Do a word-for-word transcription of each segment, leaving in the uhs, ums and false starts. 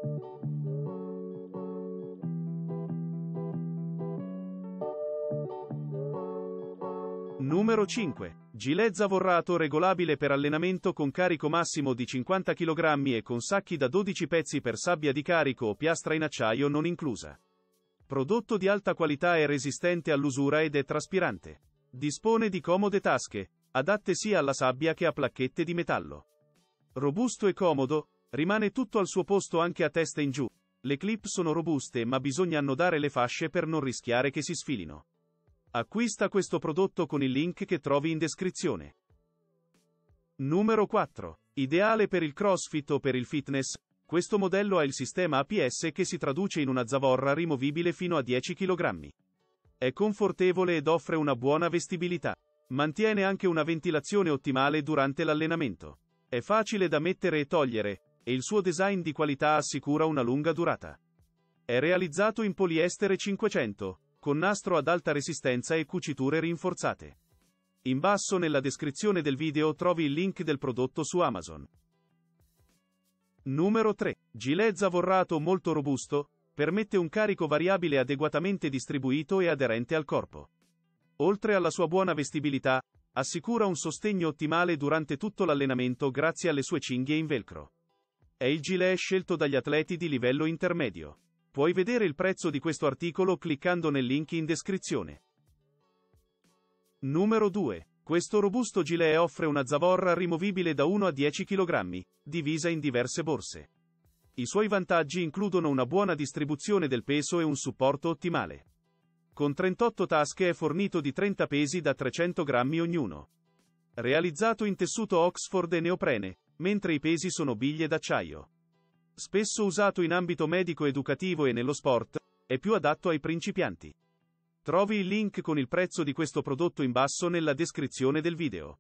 Numero cinque. Gilet zavorrato regolabile per allenamento con carico massimo di cinquanta chilogrammi e con sacchi da dodici pezzi per sabbia di carico o piastra in acciaio non inclusa. Prodotto di alta qualità e resistente all'usura ed è traspirante. Dispone di comode tasche, adatte sia alla sabbia che a placchette di metallo. Robusto e comodo, rimane tutto al suo posto anche a testa in giù. Le clip sono robuste ma bisogna annodare le fasce per non rischiare che si sfilino. Acquista questo prodotto con il link che trovi in descrizione. Numero quattro. Ideale per il CrossFit o per il fitness, questo modello ha il sistema A P S che si traduce in una zavorra rimovibile fino a dieci chilogrammi. È confortevole ed offre una buona vestibilità. Mantiene anche una ventilazione ottimale durante l'allenamento. È facile da mettere e togliere, e il suo design di qualità assicura una lunga durata. È realizzato in poliestere cinquecento, con nastro ad alta resistenza e cuciture rinforzate. In basso nella descrizione del video trovi il link del prodotto su Amazon. Numero tre. Gilet zavorrato molto robusto, permette un carico variabile adeguatamente distribuito e aderente al corpo. Oltre alla sua buona vestibilità, assicura un sostegno ottimale durante tutto l'allenamento grazie alle sue cinghie in velcro. È il gilet scelto dagli atleti di livello intermedio. Puoi vedere il prezzo di questo articolo cliccando nel link in descrizione. Numero due. Questo robusto gilet offre una zavorra rimovibile da uno a dieci chilogrammi, divisa in diverse borse. I suoi vantaggi includono una buona distribuzione del peso e un supporto ottimale. Con trentotto tasche è fornito di trenta pesi da trecento grammi ognuno. Realizzato in tessuto Oxford e neoprene, mentre i pesi sono biglie d'acciaio. Spesso usato in ambito medico-educativo e nello sport, è più adatto ai principianti. Trovi il link con il prezzo di questo prodotto in basso nella descrizione del video.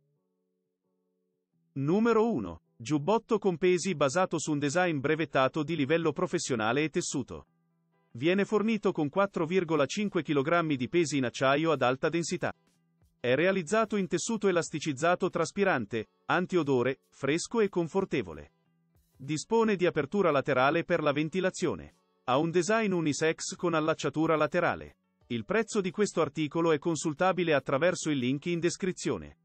Numero uno. Giubbotto con pesi basato su un design brevettato di livello professionale e tessuto. Viene fornito con quattro virgola cinque chilogrammi di pesi in acciaio ad alta densità. È realizzato in tessuto elasticizzato traspirante, antiodore, fresco e confortevole. Dispone di apertura laterale per la ventilazione. Ha un design unisex con allacciatura laterale. Il prezzo di questo articolo è consultabile attraverso il link in descrizione.